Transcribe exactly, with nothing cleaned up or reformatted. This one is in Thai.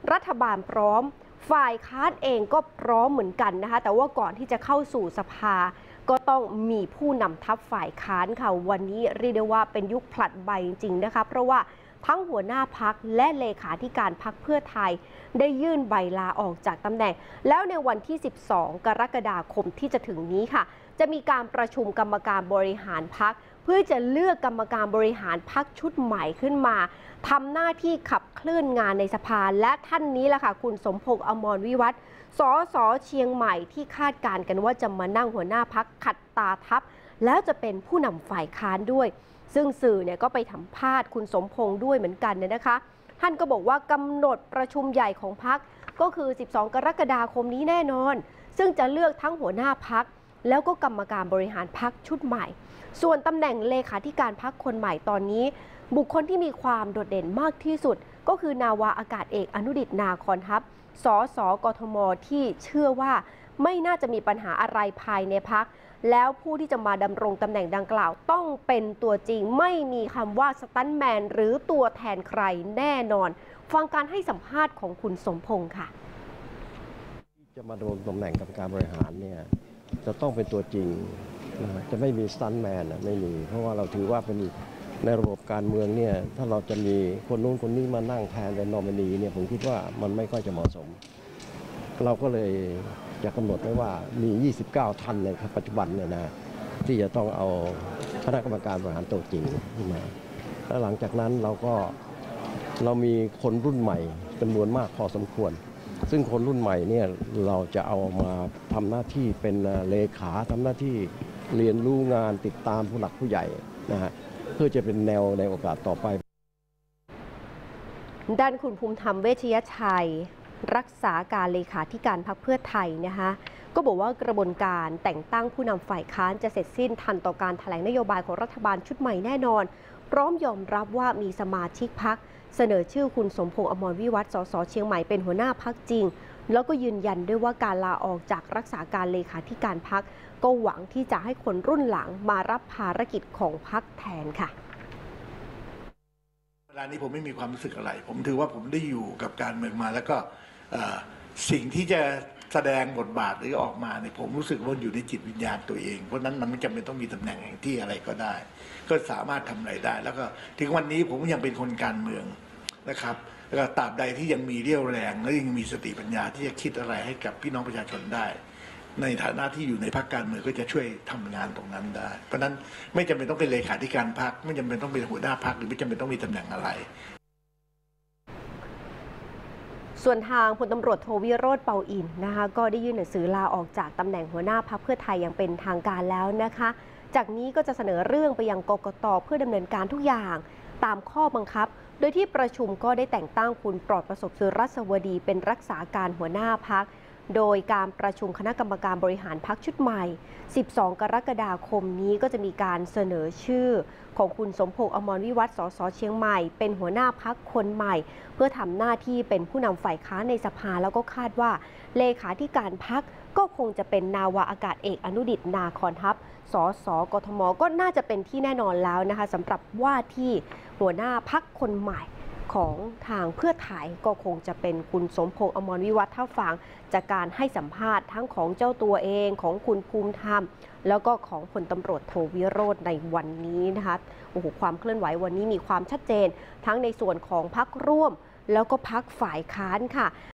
รัฐบาลพร้อมฝ่ายค้านเองก็พร้อมเหมือนกันนะคะแต่ว่าก่อนที่จะเข้าสู่สภาก็ต้องมีผู้นำทัพฝ่ายค้านค่ะวันนี้เรียกได้ว่าเป็นยุคผลัดใบจริงๆนะคะเพราะว่าทั้งหัวหน้าพรรคและเลขาธิการพรรคเพื่อไทยได้ยื่นใบลาออกจากตำแหน่งแล้วในวันที่สิบสองกรกฎาคมที่จะถึงนี้ค่ะจะมีการประชุมกรรมการบริหารพรรคเพื่อจะเลือกกรรมการบริหารพรรคชุดใหม่ขึ้นมาทำหน้าที่ขับเคลื่อนงานในสภาและท่านนี้แหละค่ะคุณสมพงษ์อมรวิวัฒน์สสเชียงใหม่ที่คาดการณ์กันว่าจะมานั่งหัวหน้าพรรคขัดตาทัพแล้วจะเป็นผู้นำฝ่ายค้านด้วยซึ่งสื่อเนี่ยก็ไปสัมภาษณ์คุณสมพงษ์ด้วยเหมือนกันเนี่ยนะคะท่านก็บอกว่ากำหนดประชุมใหญ่ของพรรคก็คือสิบสองกรกฎาคมนี้แน่นอนซึ่งจะเลือกทั้งหัวหน้าพรรคแล้วก็กรรมการบริหารพรรคชุดใหม่ส่วนตำแหน่งเลขาธิการพรรคคนใหม่ตอนนี้บุคคลที่มีความโดดเด่นมากที่สุดก็คือนาวาอากาศเอกอนุดิษฐ์นาคอนทัพสสกทมที่เชื่อว่าไม่น่าจะมีปัญหาอะไรภายในพรรคแล้วผู้ที่จะมาดำรงตำแหน่งดังกล่าวต้องเป็นตัวจริงไม่มีคำว่าสตันท์แมนหรือตัวแทนใครแน่นอนฟังการให้สัมภาษณ์ของคุณสมพงษ์ค่ะจะมาดำรงตำแหน่งกรรมการบริหารเนี่ยจะต้องเป็นตัวจริงนะจะไม่มีสตันท์แมนไม่มีเพราะว่าเราถือว่าเป็นในระบบการเมืองเนี่ยถ้าเราจะมีคนนู้นคนนี้มานั่งแทนเป็นนอมินีเนี่ยผมคิดว่ามันไม่ค่อยจะเหมาะสมเราก็เลยจะกำหนดไว้ว่ามียี่สิบเก้าท่านในปัจจุบันเนี่ยนะที่จะต้องเอาคณะกรรมการบริหารตัวจริงขึ้นมาแล้วหลังจากนั้นเราก็เรามีคนรุ่นใหม่จำนวนมากพอสมควรซึ่งคนรุ่นใหม่เนี่ยเราจะเอามาทำหน้าที่เป็นเลขาทำหน้าที่เรียนรู้งานติดตามผู้หลักผู้ใหญ่นะฮะเพื่อจะเป็นแนวในโอกาสต่อไปด้านคุณภูมิธรรมเวชยชัยรักษาการเลขาธิการพรรคเพื่อไทยนะคะก็บอกว่ากระบวนการแต่งตั้งผู้นำฝ่ายค้านจะเสร็จสิ้นทันต่อการแถลงนโยบายของรัฐบาลชุดใหม่แน่นอนพร้อมยอมรับว่ามีสมาชิกพรรคเสนอชื่อคุณสมพงษ์อมรวิวัฒน์สสเชียงใหม่เป็นหัวหน้าพรรคจริงแล้วก็ยืนยันด้วยว่าการลาออกจากรักษาการเลขาธิการพรรคก็หวังที่จะให้คนรุ่นหลังมารับภารกิจของพรรคแทนค่ะเวลานี้ผมไม่มีความรู้สึกอะไรผมถือว่าผมได้อยู่กับการเมืองมาแล้วก็สิ่งที่จะแสดงบทบาทหรือออกมาเนี่ยผมรู้สึกว่าอยู่ในจิตวิญญาณตัวเองเพราะนั้นมันไม่จำเป็นต้องมีตำแหน่งแห่งที่อะไรก็ได้ก็สามารถทำอะไรได้แล้วก็ถึงวันนี้ผมยังเป็นคนการเมืองนะครับแล้วก็ตราบใดที่ยังมีเรี่ยวแรงและยังมีสติปัญญาที่จะคิดอะไรให้กับพี่น้องประชาชนได้ในฐานะที่อยู่ในพรรคการเมืองก็จะช่วยทำงานตรงนั้นได้เพราะนั้นไม่จำเป็นต้องเป็นเลขาธิการพรรคไม่จำเป็นต้องเป็นหัวหน้าพรรคหรือไม่จำเป็นต้องมีตำแหน่งอะไรส่วนทางพลตำรวจโทวิโรจน์เปาอินนะคะก็ได้ยื่นหนังสือลาออกจากตำแหน่งหัวหน้าพรรคเพื่อไทยอย่างเป็นทางการแล้วนะคะจากนี้ก็จะเสนอเรื่องไปยังกกต.เพื่อดำเนินการทุกอย่างตามข้อบังคับโดยที่ประชุมก็ได้แต่งตั้งคุณปลอดประสบสุรสวดีเป็นรักษาการหัวหน้าพรรคโดยการประชุมคณะกรรมการบริหารพรรคชุดใหม่สิบสองกรกฎาคมนี้ก็จะมีการเสนอชื่อของคุณสมพงษ์อมรวิวัฒน์สสเชียงใหม่เป็นหัวหน้าพรรคคนใหม่เพื่อทำหน้าที่เป็นผู้นำฝ่ายค้านในสภาแล้วก็คาดว่าเลขาธิการพรรคก็คงจะเป็นนาวาอากาศเอกอนุดิษฐ์นาคอนทัพสสกทมก็น่าจะเป็นที่แน่นอนแล้วนะคะสำหรับว่าที่หัวหน้าพรรคคนใหม่ของทางเพื่อไทยก็คงจะเป็นคุณสมพงษ์อมรวิวัฒน์ถ้าฟังจากการให้สัมภาษณ์ทั้งของเจ้าตัวเองของคุณภูมิธรรมแล้วก็ของพลตำรวจโทวิโรจน์ในวันนี้นะคะโอ้โหความเคลื่อนไหววันนี้มีความชัดเจนทั้งในส่วนของพรรคร่วมแล้วก็พรรคฝ่ายค้านค่ะ